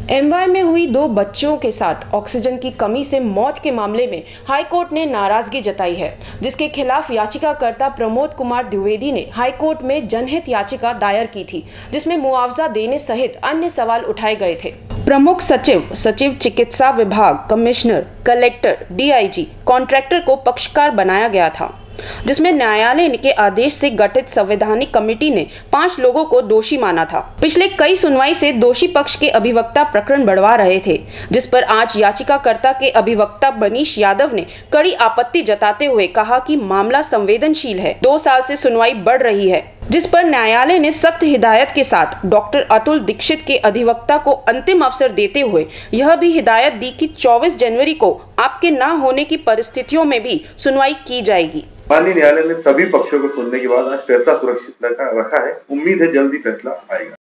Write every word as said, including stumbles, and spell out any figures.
MY में हुई दो बच्चों के साथ ऑक्सीजन की कमी से मौत के मामले में हाईकोर्ट ने नाराजगी जताई है, जिसके खिलाफ याचिकाकर्ता प्रमोद कुमार द्विवेदी ने हाईकोर्ट में जनहित याचिका दायर की थी, जिसमें मुआवजा देने सहित अन्य सवाल उठाए गए थे। प्रमुख सचिव, सचिव चिकित्सा विभाग, कमिश्नर, कलेक्टर, डीआईजी, कॉन्ट्रैक्टर को पक्षकार बनाया गया था, जिसमें न्यायालय के आदेश से गठित संवैधानिक कमेटी ने पांच लोगों को दोषी माना था। पिछले कई सुनवाई से दोषी पक्ष के अभिवक्ता प्रकरण बढ़वा रहे थे, जिस पर आज याचिकाकर्ता के अभिवक्ता मनीष यादव ने कड़ी आपत्ति जताते हुए कहा कि मामला संवेदनशील है। दो साल से सुनवाई बढ़ रही है, जिस पर न्यायालय ने सख्त हिदायत के साथ डॉक्टर अतुल दीक्षित के अधिवक्ता को अंतिम अवसर देते हुए यह भी हिदायत दी कि चौबीस जनवरी को आपके न होने की परिस्थितियों में भी सुनवाई की जाएगी। माननीय न्यायालय ने सभी पक्षों को सुनने के बाद आज फैसला सुरक्षित रखा है। उम्मीद है जल्दी फैसला आएगा।